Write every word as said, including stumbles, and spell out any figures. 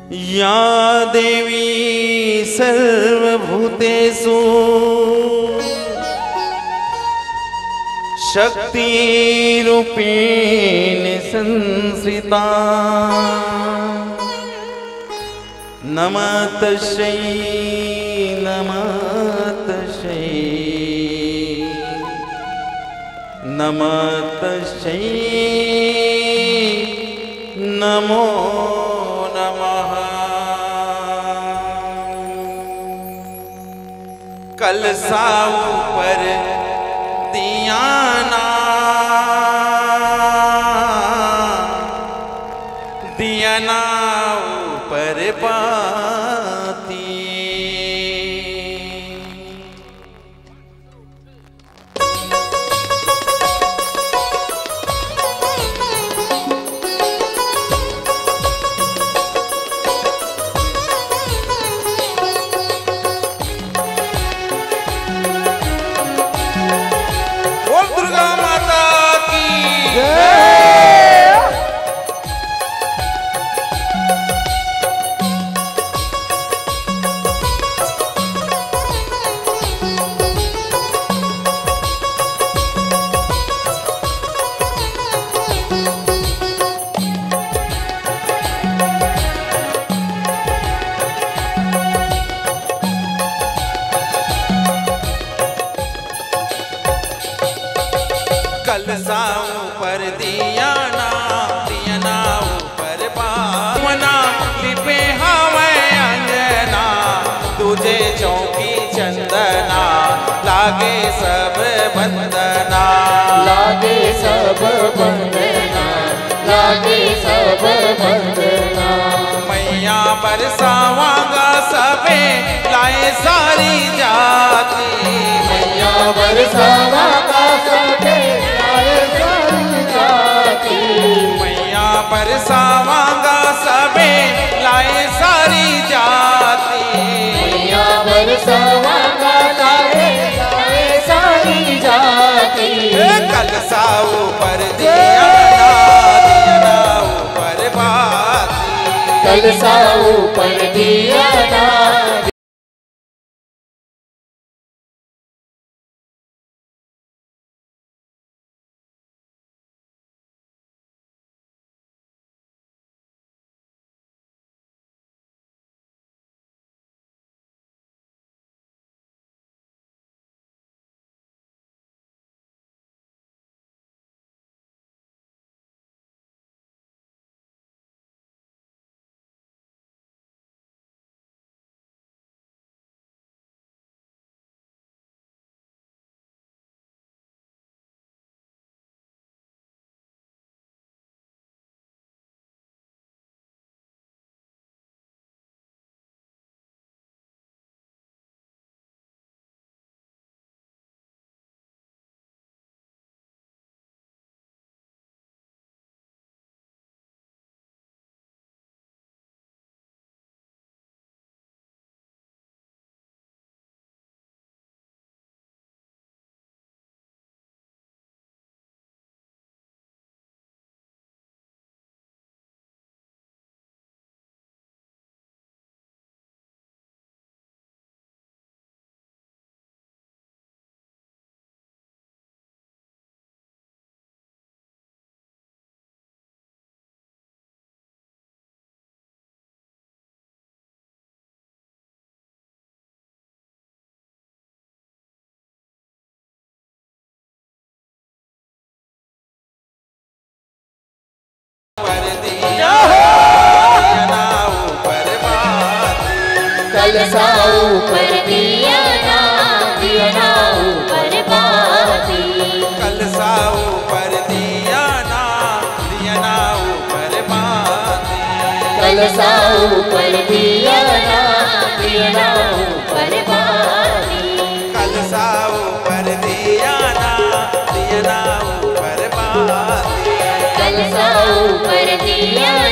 या देवी सर्वभूतेषु शक्तिरूपेण संस्थिता नमः तस्यै नमः तस्यै नमः तस्यै नमो नमः। कलसा ऊपर दियाना दियाना ऊपर बाती बोल दुर्गा माता की कलसा ऊपर दियाना दियाना ऊपर बावना लिपे हवे अंजना तुझे चौकी चंदना लागे सब बंदना लागे सब बंदना लागे सब बंदना। मैया बरसावांगा सबे लाए सारी जाती मैया बरसावांगा सबे लाए सारी जाती मैया बरसावांगा सबे लाए सारी जाती मैया बरसावांगा सबे लाए सारी जाती। कलसा ऊपर दियाना दियाना ऊपर बाती कलसा ऊपर दियाना कलसा ऊपर दियाना दियाना ऊपर बाती कलसा ऊपर दियाना दियाना ऊपर बाती कलसा ऊपर दियाना दियाना ऊपर बाती कलसा ऊपर दियाना दियाना ऊपर बाती कलसा ऊपर दियाना